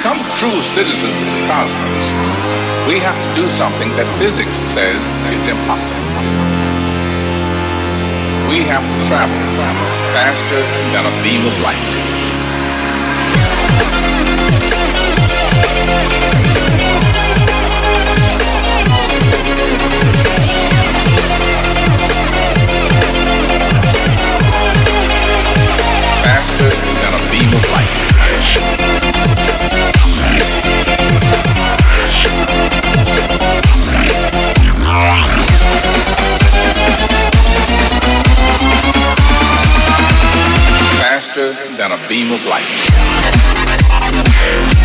become true citizens of the cosmos, we have to do something that physics says is impossible. We have to travel faster than a beam of light. Faster than a beam of light. Faster than a beam of light.